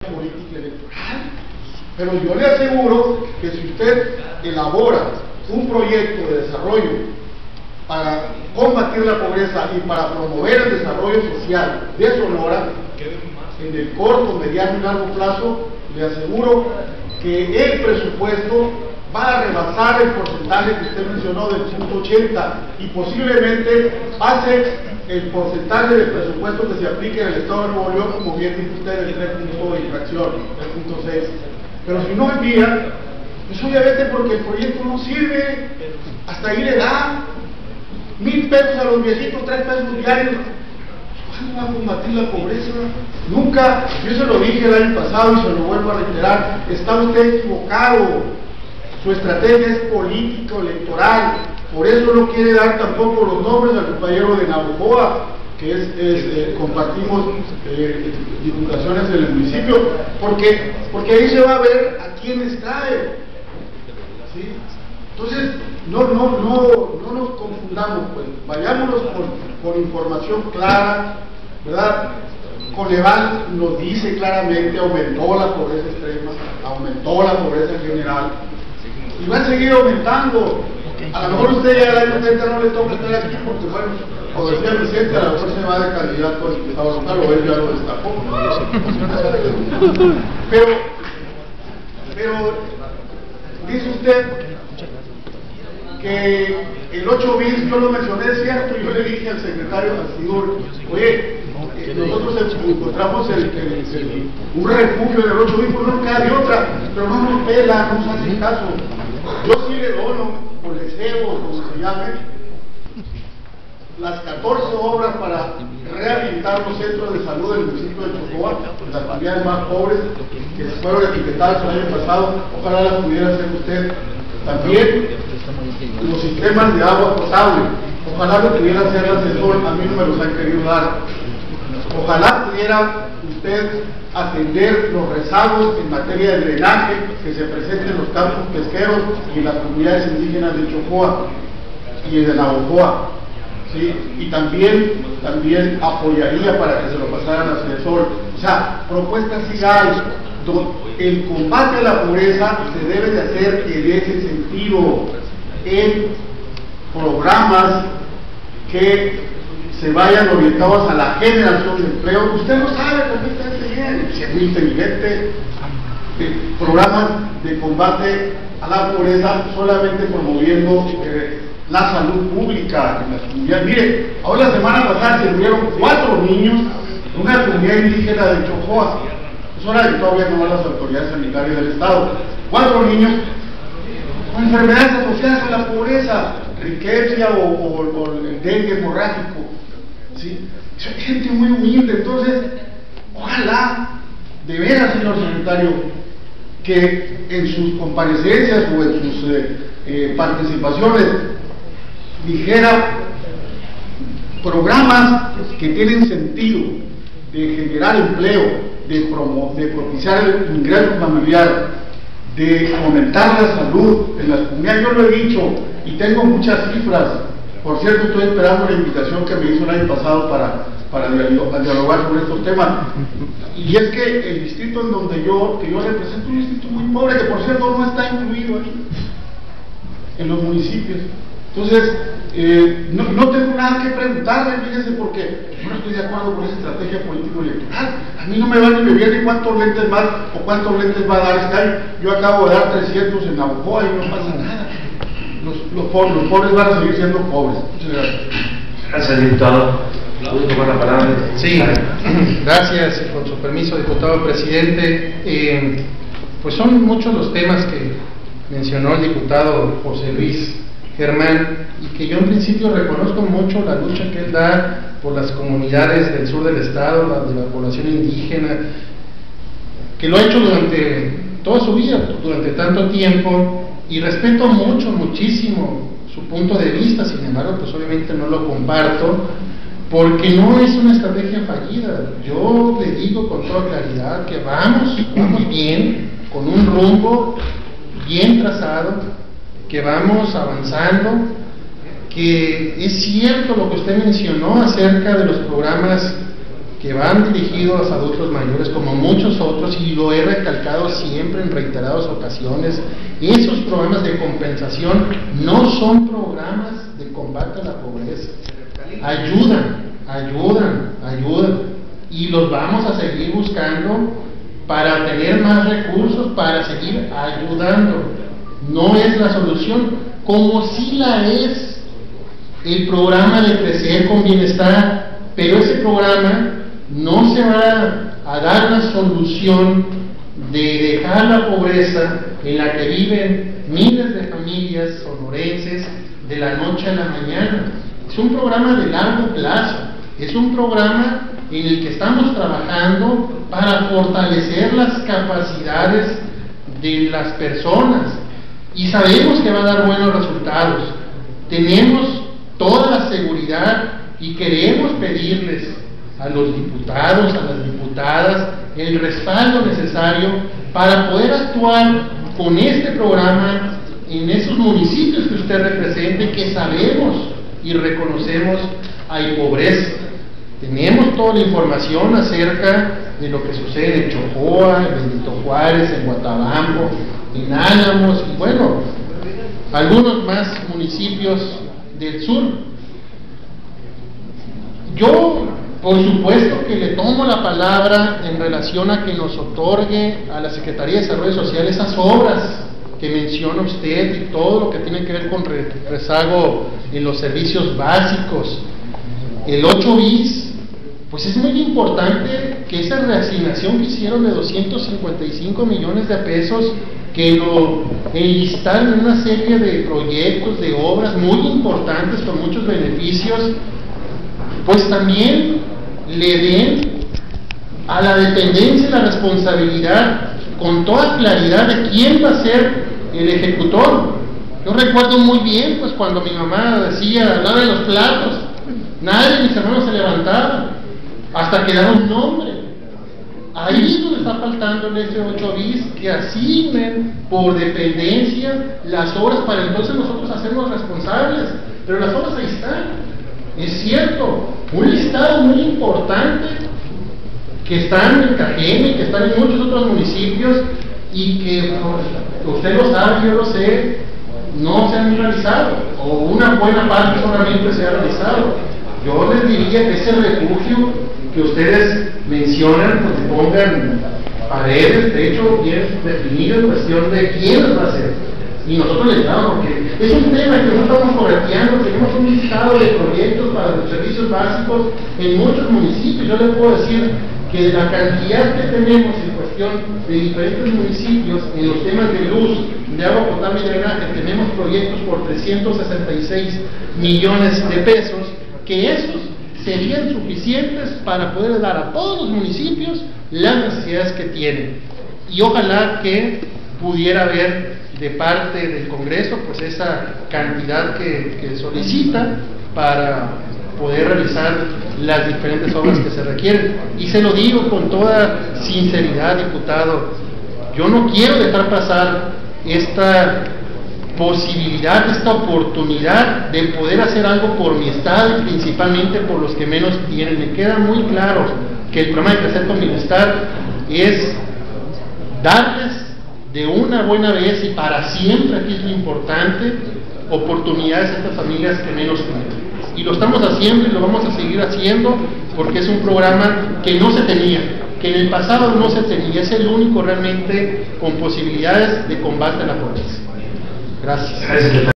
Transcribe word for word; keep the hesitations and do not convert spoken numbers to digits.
política electoral. Pero yo le aseguro que si usted elabora un proyecto de desarrollo para combatir la pobreza y para promover el desarrollo social de Sonora, en el corto, mediano y largo plazo, le aseguro que el presupuesto va a rebasar el porcentaje que usted mencionó del punto ochenta y posiblemente pase el porcentaje de presupuesto que se aplique en el Estado de Nuevo León, como bien dice usted, el tres punto de infracción, tres punto seis. Pero si no envía, pues obviamente porque el proyecto no sirve, hasta ahí le da mil pesos a los viejitos, tres pesos diarios. ¿Cuándo va a combatir la pobreza? Nunca. Yo se lo dije el año pasado y se lo vuelvo a reiterar, está usted equivocado. Su estrategia es político electoral, por eso no quiere dar tampoco los nombres al compañero de Navojoa, que es, es eh, compartimos eh, diputaciones en el municipio, porque, porque ahí se va a ver a quiénes trae, ¿sí? Entonces, no, no, no, no nos confundamos, pues, vayámonos con, con información clara, ¿verdad? Coneval nos dice claramente, aumentó la pobreza extrema, aumentó la pobreza en general, y va a seguir aumentando. A lo mejor usted ya el año treinta no le toca estar aquí porque, bueno, como decía Vicente, a lo mejor se va de candidato al diputado local, o él ya lo destapó. Pero, pero, dice usted que el ocho bis, yo lo mencioné, es cierto, yo le dije al secretario Astidor, oye, eh, nosotros encontramos el, el, el, un refugio en el ocho bis, pues no queda de otra, pero no nos pela, no nos hace caso. Yo sí le dono, o le cebo, como se llame, las catorce obras para rehabilitar los centros de salud del municipio de Chocoa, las comunidades más pobres, que se fueron etiquetadas el año pasado, ojalá las pudiera hacer usted. También los sistemas de agua potable, ojalá lo pudiera hacer el asesor, a mí no me los han querido dar. Ojalá pudiera usted atender los rezagos en materia de drenaje que se presenten en los campos pesqueros y en las comunidades indígenas de Chocoa y de Navojoa, ¿sí? Y también, también apoyaría para que se lo pasaran al asesor. O sea, propuestas sí hay. El combate a la pobreza se debe de hacer en ese sentido, en programas que se vayan orientados a la generación de empleo. Usted lo sabe perfectamente bien, si es muy inteligente. Eh, programas de combate a la pobreza solamente promoviendo eh, la salud pública en las comunidades. Mire, ahora la semana pasada se murieron cuatro niños en una comunidad indígena de Chocoa. Es hora de que todavía no van las autoridades sanitarias del Estado. Cuatro niños con enfermedades asociadas a la pobreza, riqueza o, o, o el dengue hemorrágico, ¿sí? Gente muy humilde. Entonces, ojalá, de veras, señor secretario, que en sus comparecencias o en sus eh, eh, participaciones dijera programas que tienen sentido de generar empleo, de, promo, de propiciar el ingreso familiar, de fomentar la salud en las comunidades. Yo lo he dicho y tengo muchas cifras. Por cierto, estoy esperando la invitación que me hizo el año pasado para, para dialogar sobre estos temas. Y es que el distrito en donde yo, que yo represento, es un distrito muy pobre, que por cierto no está incluido ahí, en los municipios. Entonces, eh, no, no tengo nada que preguntarle, fíjese, porque yo no estoy de acuerdo con esa estrategia político-electoral. A mí no me va ni me viene cuántos lentes más o cuántos lentes va a dar este año. Yo acabo de dar trescientos en Navojoa y no pasa nada. Los, los, pobres, los pobres van a seguir siendo pobres. Muchas gracias. Gracias, diputado. ¿Puedo tomar la palabra? Sí, gracias, con su permiso, diputado presidente. Eh, pues son muchos los temas que mencionó el diputado José Luis Germán, y que yo en principio reconozco mucho la lucha que él da por las comunidades del sur del estado, la de la población indígena, que lo ha hecho durante toda su vida, durante tanto tiempo, y respeto mucho, muchísimo su punto de vista. Sin embargo, pues obviamente no lo comparto, porque no es una estrategia fallida. Yo le digo con toda claridad que vamos, vamos bien, con un rumbo bien trazado, que vamos avanzando, que es cierto lo que usted mencionó acerca de los programas que van dirigidos a adultos mayores, como muchos otros, y lo he recalcado siempre en reiteradas ocasiones, esos programas de compensación no son programas de combate a la pobreza. Ayudan, ayudan, ayudan, y los vamos a seguir buscando para tener más recursos, para seguir ayudando. No es la solución, como sí la es el programa de Crecer con Bienestar, pero ese programa no se va a dar la solución de dejar la pobreza en la que viven miles de familias sonorenses de la noche a la mañana. Es un programa de largo plazo, es un programa en el que estamos trabajando para fortalecer las capacidades de las personas, y sabemos que va a dar buenos resultados. Tenemos toda la seguridad y queremos pedirles a los diputados, a las diputadas, el respaldo necesario para poder actuar con este programa en esos municipios que usted represente, que sabemos y reconocemos hay pobreza. Tenemos toda la información acerca de lo que sucede en Chocoa, en Benito Juárez, en Guatabampo, en Álamos, y bueno, algunos más municipios del sur. Yo, por supuesto que le tomo la palabra en relación a que nos otorgue a la Secretaría de Desarrollo Social esas obras que menciona usted y todo lo que tiene que ver con rezago en los servicios básicos. El ocho bis, pues es muy importante que esa reasignación que hicieron de doscientos cincuenta y cinco millones de pesos, que lo enlistaron en una serie de proyectos, de obras muy importantes con muchos beneficios, pues también le den a la dependencia la responsabilidad con toda claridad de quién va a ser el ejecutor. Yo recuerdo muy bien, pues cuando mi mamá decía, lave los platos, nadie de mis hermanos se levantaba hasta que daba un nombre. Ahí es donde está faltando en este ocho bis, que asignen por dependencia las obras para entonces nosotros hacernos responsables. Pero las obras ahí están, es cierto, un listado muy importante que están en Cajeme, que están en muchos otros municipios y que, pues, usted lo sabe, yo lo sé, no se han realizado, o una buena parte solamente se ha realizado. Yo les diría que ese refugio que ustedes mencionan, pues pongan paredes, de hecho, bien definido en cuestión de quién los va a hacer. Y nosotros les damos, porque es un tema que no estamos correteando, tenemos un listado de proyectos para los servicios básicos en muchos municipios. Yo les puedo decir que de la cantidad que tenemos en cuestión de diferentes municipios en los temas de luz, de agua potable y drenaje, tenemos proyectos por trescientos sesenta y seis millones de pesos, que esos serían suficientes para poder dar a todos los municipios las necesidades que tienen. Y ojalá que pudiera haber de parte del Congreso pues esa cantidad que, que solicita para poder realizar las diferentes obras que se requieren. Y se lo digo con toda sinceridad, diputado, yo no quiero dejar pasar esta posibilidad, esta oportunidad de poder hacer algo por mi estado y principalmente por los que menos tienen. Me queda muy claro que el programa de Crecer con Bienestar es darles de una buena vez y para siempre, aquí es lo importante, oportunidades a estas familias que menos tienen. Y lo estamos haciendo y lo vamos a seguir haciendo porque es un programa que no se tenía, que en el pasado no se tenía, es el único realmente con posibilidades de combate a la pobreza. Gracias.